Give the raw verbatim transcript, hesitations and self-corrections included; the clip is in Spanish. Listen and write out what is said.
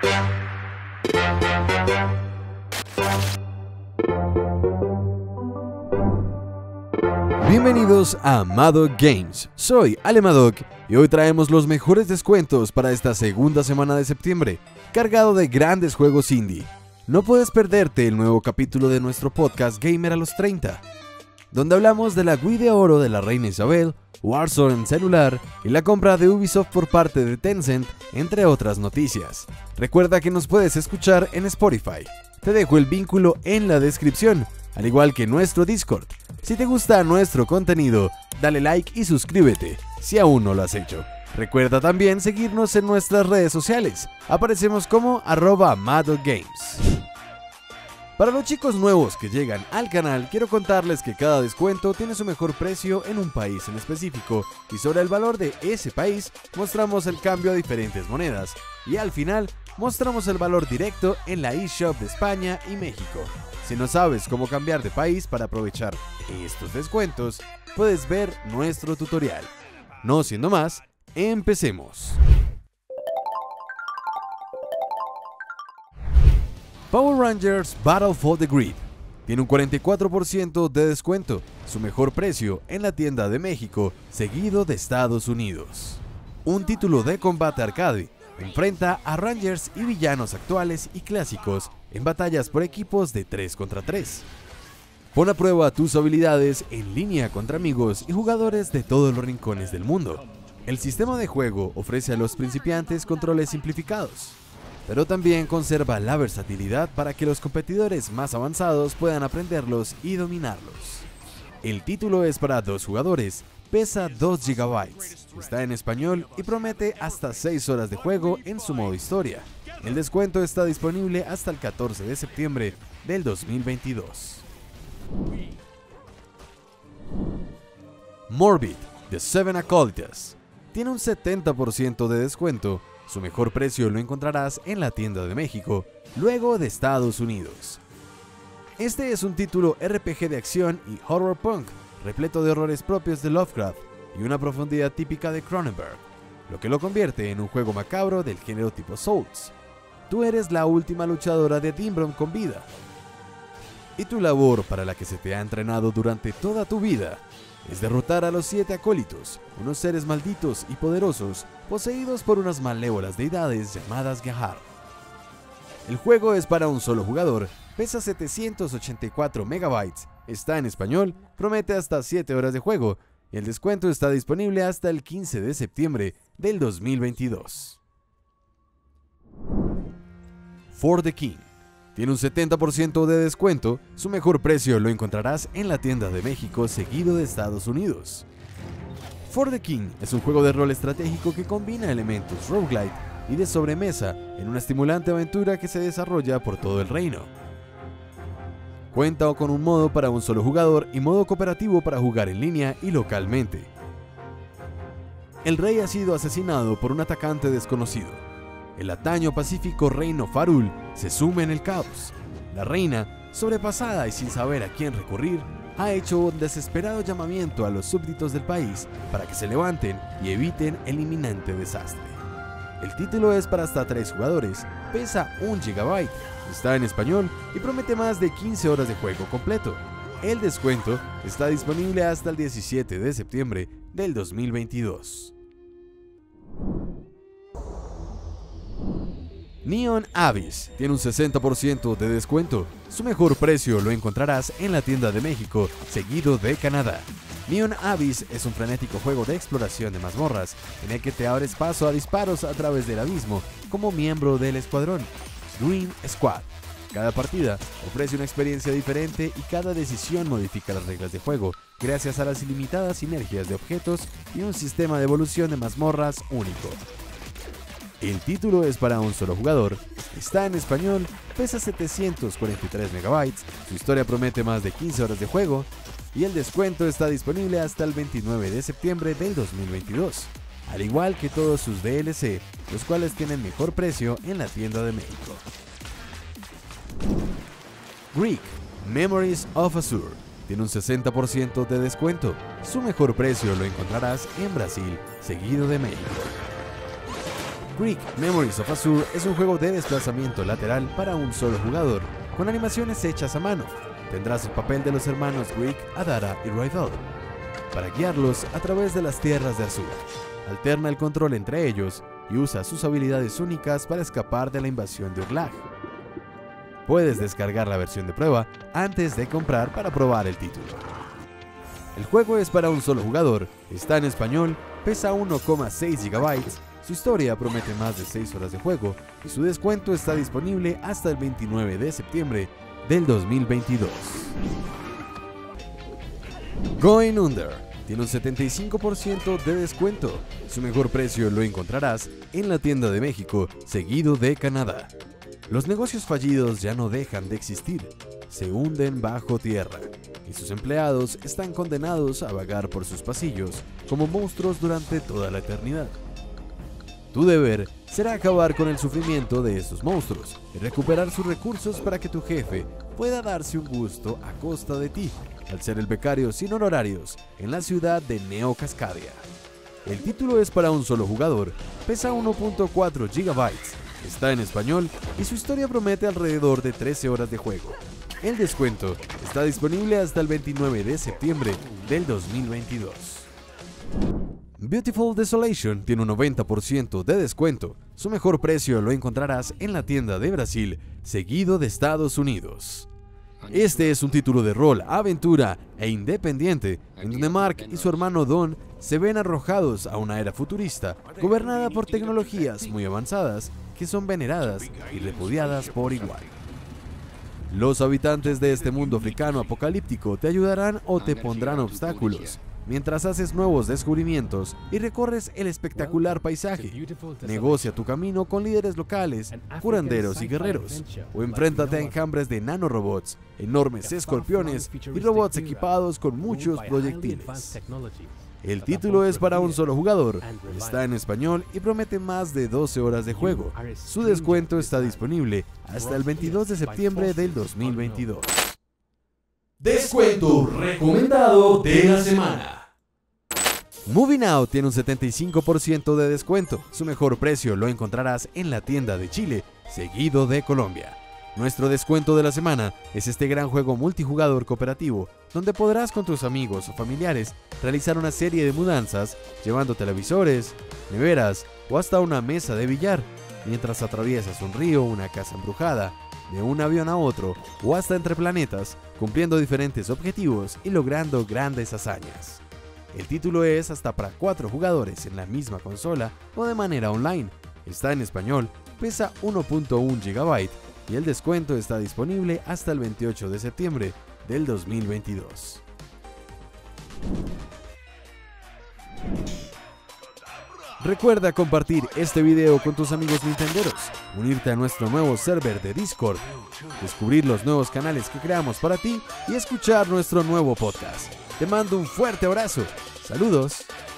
Bienvenidos a Madoc Games, soy Ale Madoc y hoy traemos los mejores descuentos para esta segunda semana de septiembre, cargado de grandes juegos indie. No puedes perderte el nuevo capítulo de nuestro podcast Gamer a los treinta, donde hablamos de la Wii de oro de la reina Isabel, Warzone en celular y la compra de Ubisoft por parte de Tencent, entre otras noticias. Recuerda que nos puedes escuchar en Spotify, te dejo el vínculo en la descripción, al igual que nuestro Discord. Si te gusta nuestro contenido, dale like y suscríbete, si aún no lo has hecho. Recuerda también seguirnos en nuestras redes sociales, aparecemos como arroba Madoc Games. Para los chicos nuevos que llegan al canal, quiero contarles que cada descuento tiene su mejor precio en un país en específico, y sobre el valor de ese país mostramos el cambio a diferentes monedas, y al final mostramos el valor directo en la eShop de España y México. Si no sabes cómo cambiar de país para aprovechar estos descuentos, puedes ver nuestro tutorial. No siendo más, empecemos. Power Rangers Battle for the Grid tiene un cuarenta y cuatro por ciento de descuento, su mejor precio en la tienda de México, seguido de Estados Unidos. Un título de combate arcade enfrenta a Rangers y villanos actuales y clásicos en batallas por equipos de tres contra tres. Pon a prueba tus habilidades en línea contra amigos y jugadores de todos los rincones del mundo. El sistema de juego ofrece a los principiantes controles simplificados, pero también conserva la versatilidad para que los competidores más avanzados puedan aprenderlos y dominarlos. El título es para dos jugadores, pesa dos gigabytes, está en español y promete hasta seis horas de juego en su modo historia. El descuento está disponible hasta el catorce de septiembre del dos mil veintidós. Morbid, The Seven Acolytes, tiene un setenta por ciento de descuento. Su mejor precio lo encontrarás en la tienda de México, luego de Estados Unidos. Este es un título R P G de acción y horror punk, repleto de horrores propios de Lovecraft y una profundidad típica de Cronenberg, lo que lo convierte en un juego macabro del género tipo Souls. Tú eres la última luchadora de Dimbrom con vida, y tu labor, para la que se te ha entrenado durante toda tu vida, es derrotar a los siete acólitos, unos seres malditos y poderosos poseídos por unas malévolas deidades llamadas Gahar. El juego es para un solo jugador, pesa setecientos ochenta y cuatro megabytes, está en español, promete hasta siete horas de juego y el descuento está disponible hasta el quince de septiembre del dos mil veintidós. For the King tiene un setenta por ciento de descuento, su mejor precio lo encontrarás en la tienda de México, seguido de Estados Unidos. For the King es un juego de rol estratégico que combina elementos roguelite y de sobremesa en una estimulante aventura que se desarrolla por todo el reino. Cuenta con un modo para un solo jugador y modo cooperativo para jugar en línea y localmente. El rey ha sido asesinado por un atacante desconocido. El antaño pacífico reino Farul se sume en el caos. La reina, sobrepasada y sin saber a quién recurrir, ha hecho un desesperado llamamiento a los súbditos del país para que se levanten y eviten el inminente desastre. El título es para hasta tres jugadores, pesa un gigabyte, está en español y promete más de quince horas de juego completo. El descuento está disponible hasta el diecisiete de septiembre del dos mil veintidós. Neon Abyss tiene un sesenta por ciento de descuento. Su mejor precio lo encontrarás en la tienda de México, seguido de Canadá. Neon Abyss es un frenético juego de exploración de mazmorras, en el que te abres paso a disparos a través del abismo como miembro del escuadrón Dream Squad. Cada partida ofrece una experiencia diferente y cada decisión modifica las reglas de juego, gracias a las ilimitadas sinergias de objetos y un sistema de evolución de mazmorras único. El título es para un solo jugador, está en español, pesa setecientos cuarenta y tres megabytes, su historia promete más de quince horas de juego y el descuento está disponible hasta el veintinueve de septiembre del dos mil veintidós, al igual que todos sus D L C, los cuales tienen mejor precio en la tienda de México. Greek Memories of Azure tiene un sesenta por ciento de descuento, su mejor precio lo encontrarás en Brasil, seguido de México. Greek Memories of Azur es un juego de desplazamiento lateral para un solo jugador, con animaciones hechas a mano. Tendrás el papel de los hermanos Greek, Adara y Rydell, para guiarlos a través de las tierras de Azur. Alterna el control entre ellos y usa sus habilidades únicas para escapar de la invasión de Urlag. Puedes descargar la versión de prueba antes de comprar para probar el título. El juego es para un solo jugador, está en español, pesa uno coma seis gigabytes, su historia promete más de seis horas de juego y su descuento está disponible hasta el veintinueve de septiembre del dos mil veintidós. Going Under tiene un setenta y cinco por ciento de descuento. Su mejor precio lo encontrarás en la tienda de México, seguido de Canadá. Los negocios fallidos ya no dejan de existir, se hunden bajo tierra y sus empleados están condenados a vagar por sus pasillos como monstruos durante toda la eternidad. Tu deber será acabar con el sufrimiento de estos monstruos y recuperar sus recursos para que tu jefe pueda darse un gusto a costa de ti, al ser el becario sin honorarios en la ciudad de Neo Cascadia. El título es para un solo jugador, pesa uno punto cuatro gigabytes, está en español y su historia promete alrededor de trece horas de juego. El descuento está disponible hasta el veintinueve de septiembre del dos mil veintidós. Beautiful Desolation tiene un noventa por ciento de descuento. Su mejor precio lo encontrarás en la tienda de Brasil, seguido de Estados Unidos. Este es un título de rol, aventura e independiente, en donde Mark y su hermano Don se ven arrojados a una era futurista, gobernada por tecnologías muy avanzadas que son veneradas y repudiadas por igual. Los habitantes de este mundo africano apocalíptico te ayudarán o te pondrán obstáculos, mientras haces nuevos descubrimientos y recorres el espectacular paisaje. Negocia tu camino con líderes locales, curanderos y guerreros, o enfréntate a enjambres de nanorobots, enormes escorpiones y robots equipados con muchos proyectiles. El título es para un solo jugador, está en español y promete más de doce horas de juego. Su descuento está disponible hasta el veintidós de septiembre del dos mil veintidós. Descuento recomendado de la semana. Movie Now tiene un setenta y cinco por ciento de descuento. Su mejor precio lo encontrarás en la tienda de Chile, seguido de Colombia. Nuestro descuento de la semana es este gran juego multijugador cooperativo, donde podrás con tus amigos o familiares realizar una serie de mudanzas, llevando televisores, neveras o hasta una mesa de billar, mientras atraviesas un río, una casa embrujada, de un avión a otro o hasta entre planetas, cumpliendo diferentes objetivos y logrando grandes hazañas. El título es hasta para cuatro jugadores en la misma consola o de manera online. Está en español, pesa uno punto uno gigabytes y el descuento está disponible hasta el veintiocho de septiembre del dos mil veintidós. Recuerda compartir este video con tus amigos nintenderos, unirte a nuestro nuevo server de Discord, descubrir los nuevos canales que creamos para ti y escuchar nuestro nuevo podcast. Te mando un fuerte abrazo. Saludos.